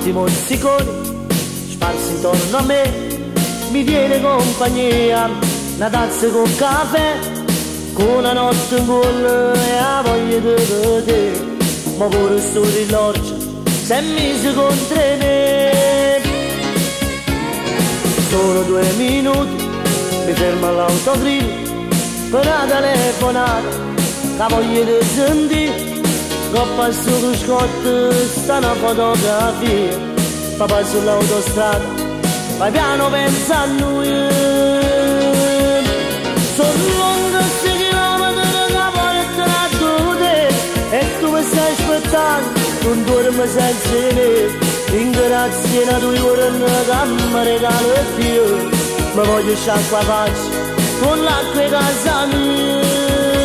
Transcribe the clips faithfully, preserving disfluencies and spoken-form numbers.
Tanti mozziconi sparsi intorno a me, mi tiene compagnia una tazza con caffè, con una notte in gol e la voglia di vedere. Ma pure sto rilorcio si è messo contro me. Solo due minuti mi fermo all'autogrill per una telefonata, la voglia di sentire. Coppa sul scotto sta una fotografia, papà sull'autostrada, vai piano pensa a lui. Sono lungo sei chilometri da porta a te, e tu mi stai aspettando, non dormi senza me. Ringrazio la tua giorno che mi regalo Dio, mi voglio sciacqua faccia con l'acqua e casa mia.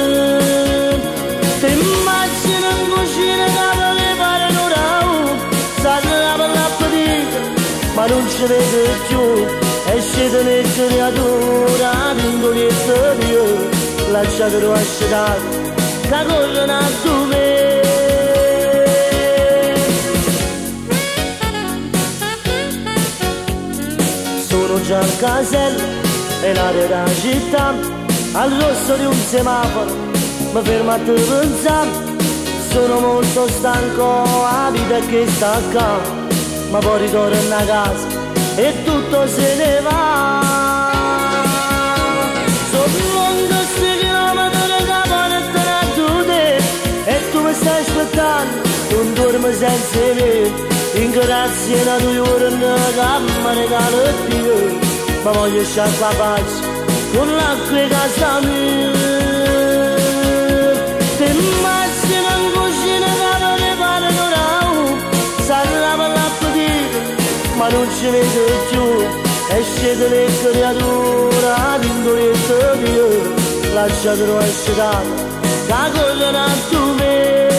Ti immagino in cucina che volevi fare l'ora, sai la l'appetito, ma non ci vede più. Esce da me creatura, pingolietto Dio, lasciatelo asciugare, che corrono a dove. Sono già al casello e l'area della città, al rosso di un semaforo mi fermo a te pensare. Sono molto stanco, la vita è che sta qua, ma poi ritorno a casa e tutto se ne va. Sono lungo sei chilometri da porta a te, e tu mi stai aspettando, non dormi senza me. Ringrazio la tua giorno che mi regalo Dio, ma voglio sciacqua faccia con l'acqua e casa mia. Ti immagino in cucina che volevi fare l'ora, sai lava l'appetito, ma non ci vede più. Esce dalle creatura, pingolietto Dio, lasciatelo asciugare, che corrono a tu me.